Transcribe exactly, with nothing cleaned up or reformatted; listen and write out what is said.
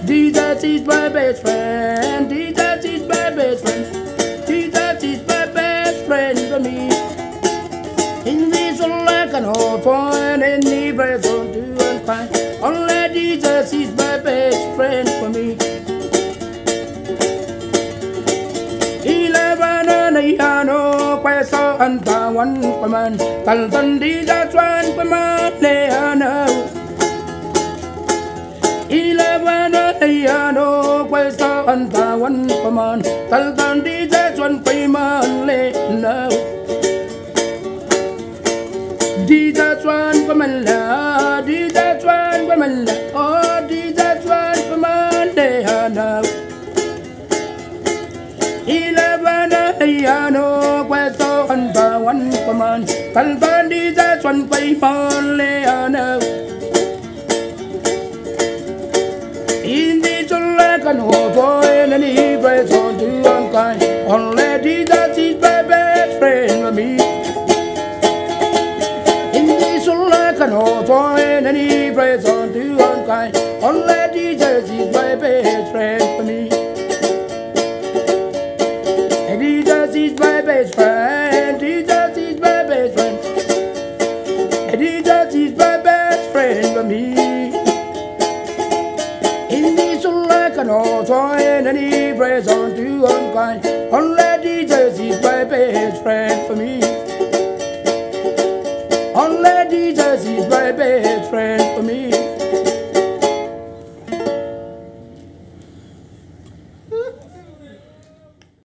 Jesus is my best friend. Jesus is my best friend. Jesus is my best friend for me. In this world I can hope for any person to find. Only Jesus is my best friend for me. Eleven and I know questo and one command. Kaltan Jesus one command they know. Eleven and I know questo and one command. Kaltan Jesus one command they know. Jesus one command, Jesus one command, oh Jesus one command they know. Eleven I know questo and one command. Kaltan Jesus one command they know. In this world I can hope for any person to unkind. Only Jesus is my best friend for me. I can hope for any person to unkind. Only Jesus is my best friend for me. Jesus is my best friend. Jesus is my best friend. Jesus is my best friend for me. In this world I can hope for any person to unkind. Only Jesus is my best friend for me. Only Jesus is my best friend for me.